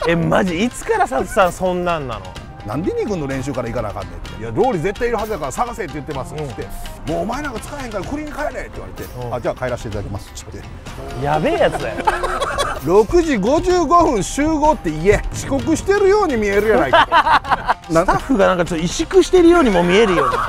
マジいつから佐藤さんそんなんなの？ なんで2軍の練習から行かなあかんねんって。いや、ローリ絶対いるはずだから探せって言ってますっつって、もうお前なんか使えへんから国に帰れって言われて、あ、じゃあ帰らせていただきますっつって。 やべえやつだよ。 6時55分集合って言え。遅刻してるように見えるやないか。 スタッフがなんかちょっと萎縮してるようにも見えるよね。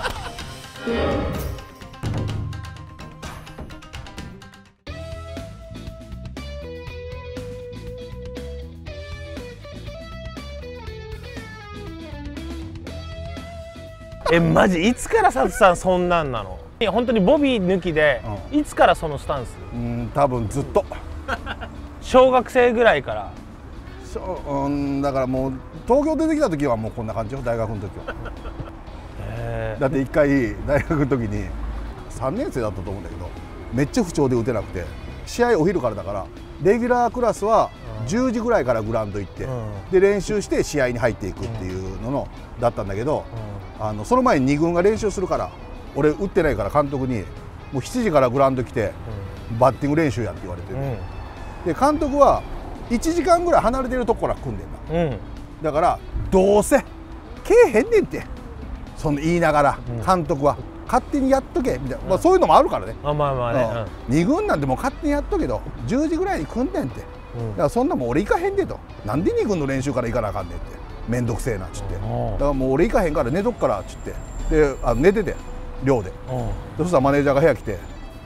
マジいつから佐藤さんそんなんなの？本当にボビー抜きで、いつからそのスタンス？ 多分ずっと。 小学生ぐらいから。 だからもう東京出てきた時はもうこんな感じよ、大学の時は。だって1回大学の時に3年生だったと思うんだけど、めっちゃ不調で打てなくて、試合お昼からだからレギュラークラスは10時ぐらいからグラウンド行って、で練習して試合に入っていくっていうのだったんだけど、その前に2軍が練習するから、俺打ってないから監督にもう7時からグラウンド来てバッティング練習やって言われて、で監督は1時間ぐらい離れてるとこから組んでんだ、だからどうせけえへんねんって、その言いながら監督は勝手にやっとけみたいな、そういうのもあるからね。2軍なんてもう勝手にやっとけと、10時ぐらいに組んでんって、だからそんなもん俺行かへんでと、なんで2軍の練習から行かなあかんねんって、めんどくせえなっつって、だからもう俺行かへんから寝とくからっつって、で寝てて寮で、そしたらマネージャーが部屋来て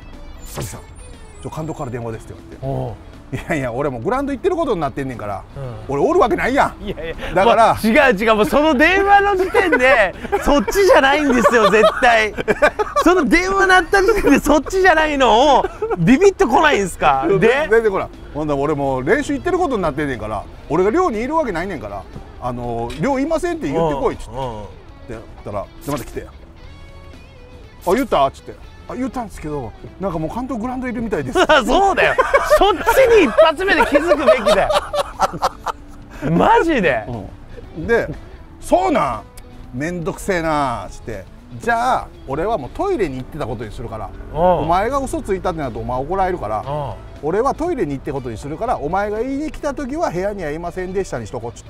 「佐々木さん、監督から電話です」って言われて。いやいや、俺もグラウンド行ってることになってんねんから、俺おるわけないやん。いやいや、だから、 違うもうその電話の時点でそっちじゃないんですよ絶対。その電話鳴った時点でそっちじゃないのをビビッと来ないんですか？で全然来ない。ほんだら俺も練習行ってることになってんねんから、俺が寮にいるわけないねんから、寮いませんって言ってこいっつって、言ったら「また来て」「あ、言った？」っつって「言ったんですけど、なんかもう監督グラウンドいるみたいです」 そうだよ、そっちに一発目で気づくべきだよ。マジで、 で「そうなんめんどくせえな」っつって「じゃあ俺はもうトイレに行ってたことにするから、お前が嘘ついたってなるとお前怒られるから、俺はトイレに行ってことにするから、お前が言いに来た時は部屋にはいませんでしたにしとこう」っつって。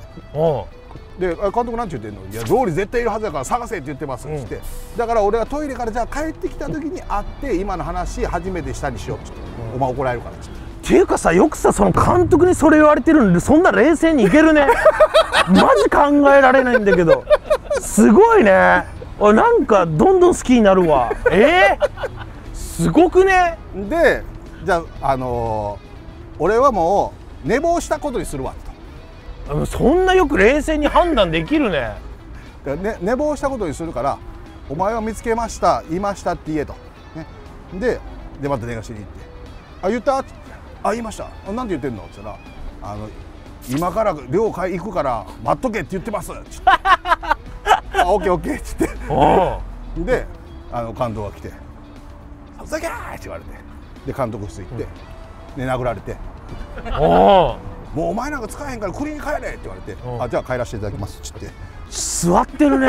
で監督なんて言ってんの？いや、ローリ絶対いるはずだから探せって言ってますっつって、だから俺はトイレからじゃあ帰ってきた時に会って今の話初めてしたにしようっつって、お前怒られるからっつって。 っていうかさ、よくさその監督にそれ言われてるんでそんな冷静にいけるね。マジ考えられないんだけど、すごいね。俺なんかどんどん好きになるわ。すごくね。 でじゃあ、俺はもう寝坊したことにするわと。 そんなよく冷静に判断できるね。 寝坊したことにするから、お前は見つけました、いましたって言えと、ね、でまた電話しに行って「あ、言った？」って「あ、言いました。なんて言ってんの？」って言ったら「今から寮行くから待っとけって言ってます」っつって「あ、オッケーオッケー」っつってで監督が来て「さすがー!」って言われて、で監督室行ってで殴られて「もうお前なんか使えへんから国に帰れ」って言われて「あ、じゃあ帰らせていただきます」っつって。 座ってるね。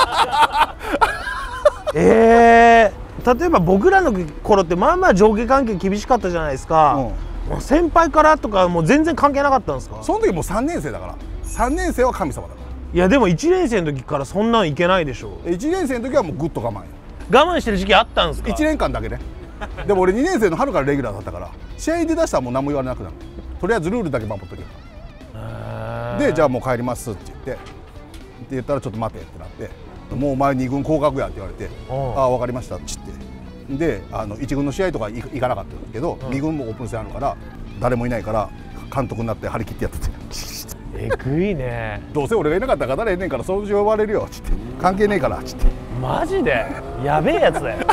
例えば僕らの頃ってまあまあ上下関係厳しかったじゃないですか。先輩からとかもう全然関係なかったんですか？ その時もう3年生だから、3年生は神様だから。 いやでも1年生の時からそんなんいけないでしょ。 1年生の時はもうぐっと我慢よ。 我慢してる時期あったんですか ？1年間だけね。でも俺2年生の春からレギュラーだったから、試合で出したらもう何も言われなくなる。とりあえずルールだけ守っとけ。でじゃあもう帰りますって言ったらちょっと待てってなって、もうお前2軍降格やって言われて、ああ分かりましたっつって、で1軍の試合とか行かなかったけど、2軍もオープン戦あるから誰もいないから監督になって張り切ってやってて。 えぐいね。 どうせ俺がいなかったら誰えんねんからそう呼ばれるよっつって、関係ねえからっつって。 マジでやべえやつだよ。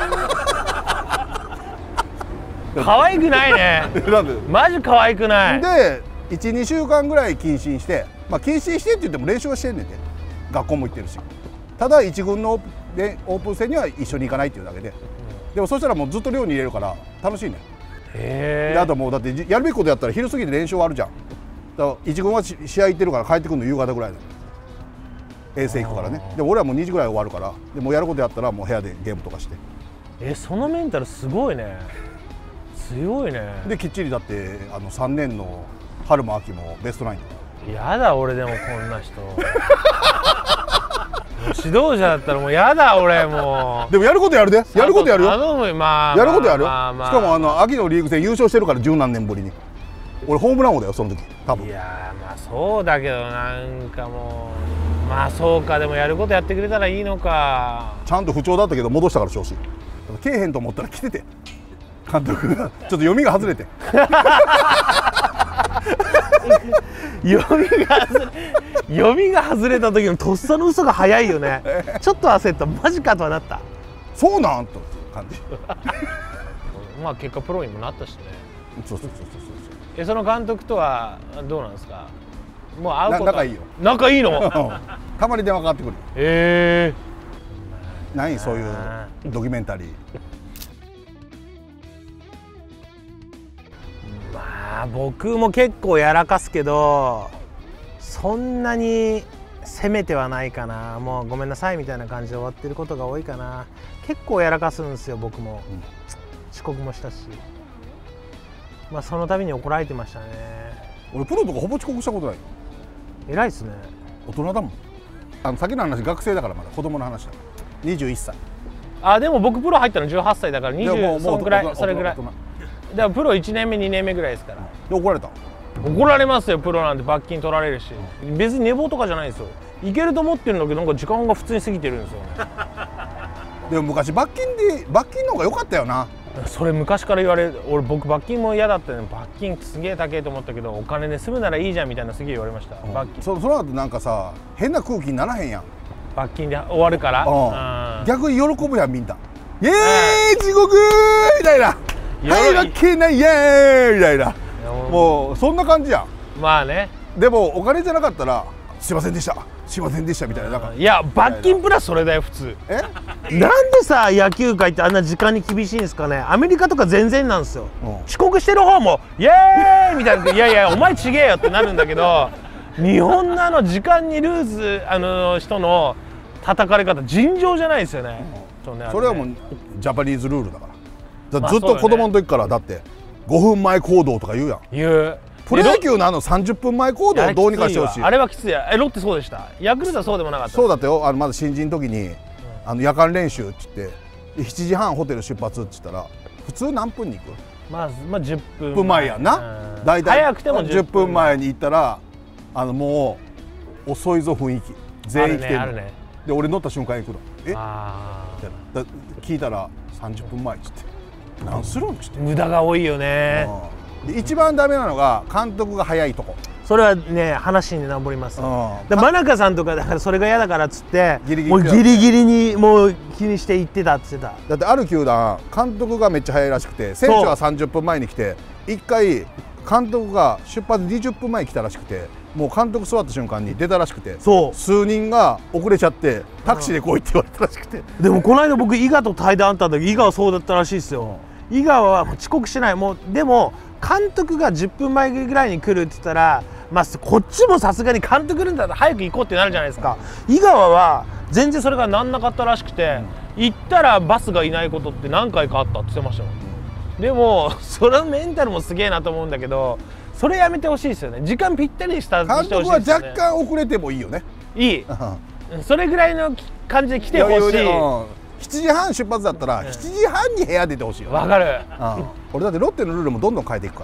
可愛くないね。マジ可愛くない。 で1、2週間ぐらい謹慎して、謹慎してって言っても練習はしてんねんて、学校も行ってるし、ただ1軍のオープン戦には一緒に行かないっていうだけで、でもそしたらもうずっと寮に入れるから楽しいねん。であともうだってやるべきことやったら昼過ぎで練習終わるじゃん。だから1軍は試合行ってるから帰ってくるの夕方ぐらいだよ、衛星行くからね。でも俺はもう2時ぐらい終わるから、でもうやることやったらもう部屋でゲームとかして。 そのメンタルすごいね。強いね。 できっちりだって3年の春も秋もベストナイン。 やだ俺でもこんな人もう指導者だったらもうやだ俺もうでもやることやるで、やることやるよ。 まあやることやるよ。 まあまあしかも秋のリーグ戦優勝してるから十何年ぶりに。俺ホームラン王だよその時多分。 いやまあそうだけどなんかもうまあそうか、でもやることやってくれたらいいのか。 ちゃんと不調だったけど戻したから調子。けえへんと思ったら来てて監督がちょっと読みが外れて読みが外れた時のとっさの嘘が早いよね。ちょっと焦った、マジかとはなった。 そうなんと感じまあ結果プロにもなったしね。 そうその監督とはどうなんですか。もう会うこと仲いいよ。 仲いいのたまに電話かかってくる。何そういうドキュメンタリー。 まあ僕も結構やらかすけどそんなに攻めてはないかな。もうごめんなさいみたいな感じで終わってることが多いかな。結構やらかすんですよ僕も、遅刻もしたし、まあその度に怒られてましたね。 俺プロとかほぼ遅刻したことないよ。 偉いっすね。 大人だもん。先の話学生だからまだ子供の話だ。21歳。 あでも僕プロ入ったの18歳だから20そのぐらい、それぐらい。 大人だからプロ1年目2年目ぐらいですから。 で怒られた。 怒られますよ。プロなんて罰金取られるし、別に寝坊とかじゃないんですよ。いけると思ってるんだけどなんか時間が普通に過ぎてるんですよね。 でも昔罰金の方が良かったよな。 それ昔から言われる。僕罰金も嫌だったね。罰金すげえ高えと思ったけどお金で済むならいいじゃんみたいなすげえ言われました。罰金その後なんかさ変な空気にならへんやん。 罰金で終わるから、 逆に喜ぶやんみんな。イエーイ地獄みたいな。はいわけないイエーイみたいな。もうそんな感じやん。 まあね。 でもお金じゃなかったらすいませんでしたすいませんでしたみたいな。なんかいや罰金プラスそれだよ普通。なんでさ野球界ってあんな時間に厳しいんですかね。アメリカとか全然なんですよ。遅刻してる方もイエーイみたいな、いやいやお前ちげえよってなるんだけど日本の時間にルーズ人の叩かれ方尋常じゃないですよね。 それはもうジャパニーズルールだから。ずっと子供の時からだって5分前行動とか言うやん。 言う。 プロ野球の30分前行動をどうにかしてほしい。 あれはきつい。ロッテそうでした。ヤクルトはそうでもなかった。 そうだったよ。まだ新人の時に夜間練習っつって7時半ホテル出発っつったら普通何分に行く？ まあ10分前やんな。大体早くても 10分前に行ったらもう遅いぞ雰囲気。全員来てるの。で俺乗った瞬間に行くの。聞いたら30分前っつって。何するんっつって。 無駄が多いよね。 で一番ダメなのが監督が早いとこ。 それはね話に上ります。で真中さんとかだからそれが嫌だからっつってもうギリギリにもう気にして行ってたっつってた。 だってある球団監督がめっちゃ早いらしくて選手は30分前に来て1回監督が出発20分前に来たらしくてもう監督座った瞬間に出たらしくて数人が遅れちゃってタクシーで来いって言われたらしくて。 でもこの間僕伊賀と対談あった時伊賀はそうだったらしいですよ。伊賀は遅刻しない。もうでも監督が10分前ぐらいに来るって言ったら、まあ、こっちもさすがに監督いるんだったら早く行こうってなるじゃないですか。井川は全然それがなんなかったらしくて、行ったらバスがいないことって何回かあったって言ってましたもん。でもそれのメンタルもすげえなと思うんだけどそれやめてほしいですよね。時間ぴったりにスタートしてほしいですよね。 監督は若干遅れてもいいよね。いいそれぐらいの感じで来てほしい。 7時半出発だったら7時半に部屋出てほしいよ。 わかる。 俺だってロッテのルールもどんどん変えていくから。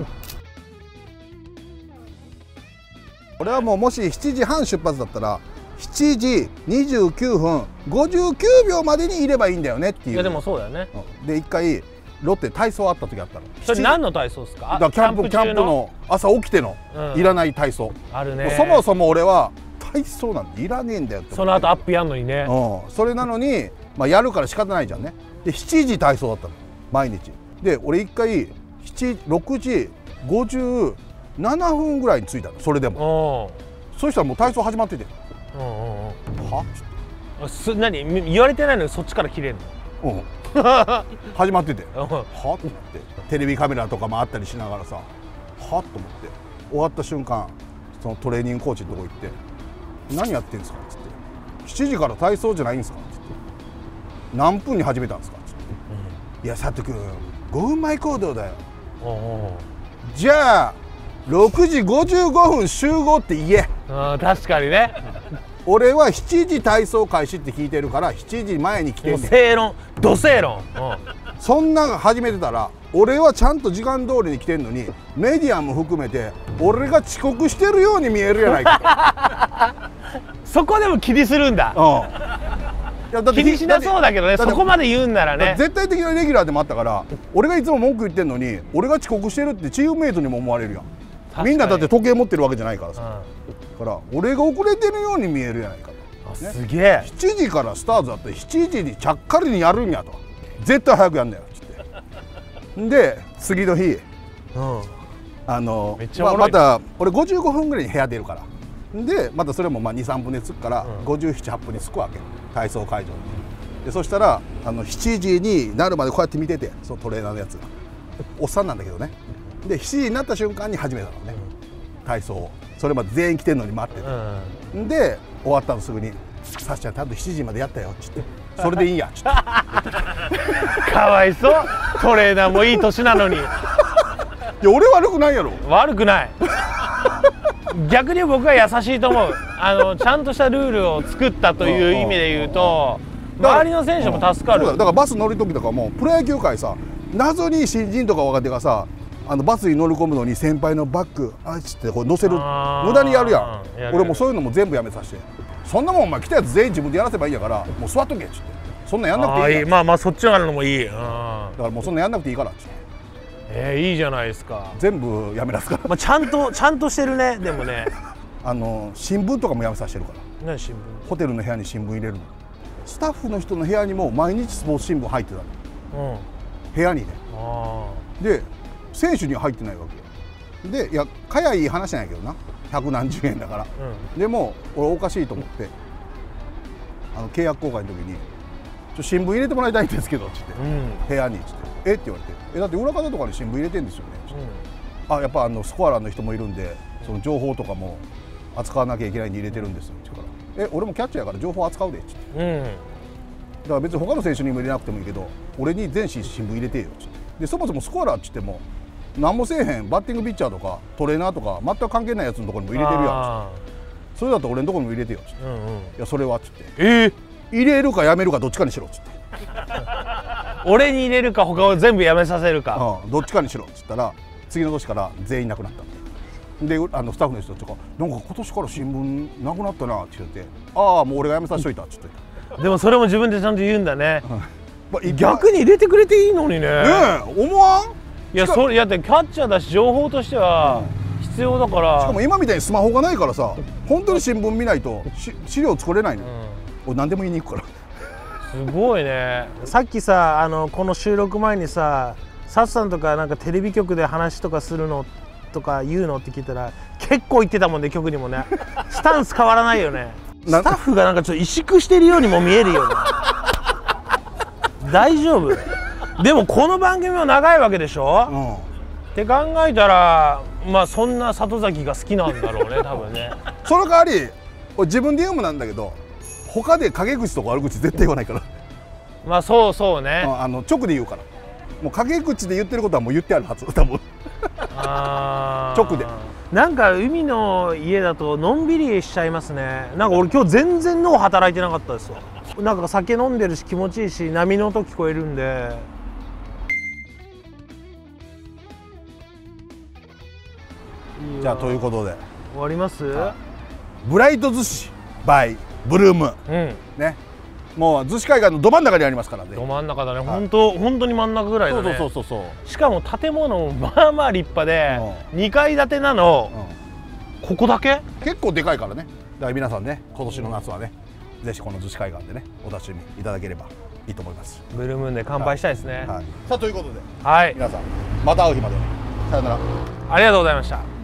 俺はもし7時半出発だったら7時29分59秒までにいればいいんだよねっていう。 いやでもそうだよね。 で一回ロッテ体操あった時あったの。 それ何の体操ですか？ キャンプの朝起きてのいらない体操。 あるね。 そもそも俺は体操なんていらねえんだよって。 その後アップやんのにね。 それなのにやるから仕方ないじゃんね。で7時体操だったの毎日で俺一回6時57分ぐらいに着いたの。それでもそしたらもう体操始まっててはっ何言われてないのにそっちから切れるの？ 始まっててはっと思ってテレビカメラとかもあったりしながらさはっと思って終わった瞬間そのトレーニングコーチのとこ行って「何やってんですか?」っつって「7時から体操じゃないんですか?」っつって「何分に始めたんですか?」っつって「いや佐藤君5分前行動だよ」じゃあ 6時55分集合って言え。 うん、確かにね。 俺は7時体操開始って聞いてるから7時前に来てんねん。 正論、土正論。 そんなん始めてたら俺はちゃんと時間通りに来てんのにメディアも含めて俺が遅刻してるように見えるやないか。 そこでも気にするんだ。 いやだって気にしなそうだけどね、そこまで言うんならね。 絶対的なレギュラーでもあったから俺がいつも文句言ってんのに俺が遅刻してるってチームメイトにも思われるやん。みんなだって時計持ってるわけじゃないからさ、だから俺が遅れてるように見えるやないかと、 ね、すげえ。 7時からスタートだって7時にちゃっかりにやるんやと、絶対早くやんだよっつってで次の日、また俺55分ぐらいに部屋出るからでまたそれも23分で着くから、57、8分に着くわけ体操会場に。でそしたら7時になるまでこうやって見てて、そのトレーナーのやつがおっさんなんだけどね。で7時になった瞬間に始めたのね、体操を。それまで全員来てんのに待ってて、で終わったのすぐに「さっちゃん多分7時までやったよ」っつって「それでいいんや」っつってかわいそう、トレーナーもいい年なのに。いや俺悪くないやろ。 悪くない。逆に僕は優しいと思う。ちゃんとしたルールを作ったという意味で言うと周りの選手も助かる。 だからバス乗る時とかもプロ野球界さ、謎に新人とか若手がさバスに乗り込むのに先輩のバッグあっつってこう乗せる無駄にやるやん。俺もそういうのも全部やめさせて、そんなもんお前来たやつ全員自分でやらせばいいんやからもう座っとけっつって、そんなんやんなくていいやん。 まあそっちののもいい。だからもうそんなんやんなくていいからっつって。 いいじゃないですか。 全部やめらすから。 ちゃんとしてるね。でもね新聞とかもやめさせてるから。 何新聞？ ホテルの部屋に新聞入れるの。スタッフの人の部屋にも毎日スポーツ新聞入ってたの、部屋にね。で選手には入ってないわけよ。でいやかやいい話なんやけどな、百何十円だから、でも俺おかしいと思って契約更改の時に「新聞入れてもらいたいんですけど」っつって、部屋にっつって「えっ?」て言われて「だって裏方とかに新聞入れてんですよね」っつって「あやっぱスコアラーの人もいるんでその情報とかも扱わなきゃいけないんで入れてるんですよ」って言うから「俺もキャッチャーやから情報扱うで」っつって、だから別に他の選手にも入れなくてもいいけど俺に全紙新聞入れてよっつって。でそもそもスコアラーっつっても何もせえへんバッティングピッチャーとかトレーナーとか全く関係ないやつのところにも入れてるやんっつって、それだと俺のところにも入れてよっつって、いやそれはっつって、入れるかやめるかどっちかにしろっつって、 俺に入れるか他を全部やめさせるか、 どっちかにしろっつったら次の年から全員なくなったんで、スタッフの人とか「なんか今年から新聞なくなったな」って言って「ああもう俺がやめさせといた」っつって。 でもそれも自分でちゃんと言うんだね。逆に入れてくれていいのにね。 思わん？ いやそれだってキャッチャーだし情報としては必要だから。 しかも今みたいにスマホがないからさ本当に新聞見ないと資料作れないの。俺何でも言いに行くから。 すごいね。さっきさこの収録前にさサッさんとかなんかテレビ局で話とかするのとか言うのって聞いたら結構言ってたもんね。局にもねスタンス変わらないよね。スタッフがなんかちょっと萎縮してるようにも見えるよね。大丈夫？でもこの番組も長いわけでしょ、って考えたらそんな里崎が好きなんだろうね多分ね。 その代わり俺自分で言うもなんだけど他で陰口とか悪口絶対言わないから。 そうね。 直で言うから。もう陰口で言ってることはもう言ってあるはず多分。直で。 なんか海の家だとのんびりしちゃいますね。なんか俺今日全然脳働いてなかったですよ。なんか酒飲んでるし気持ちいいし波の音聞こえるんで。 じゃあということで終わります？ ブライト寿司 by ブルーム、ね、もう逗子海岸のど真ん中にありますからね。 ど真ん中だね。本当に真ん中ぐらいだね。そうしかも建物もまあまあ立派で2階建てなの、ここだけ結構でかいからね。だから皆さんね今年の夏はね、ぜひこの逗子海岸でねお楽しみいただければいいと思います。 ブルームーンで乾杯したいですね。 さあということで、 はい、 皆さんまた会う日までさよなら。 ありがとうございました。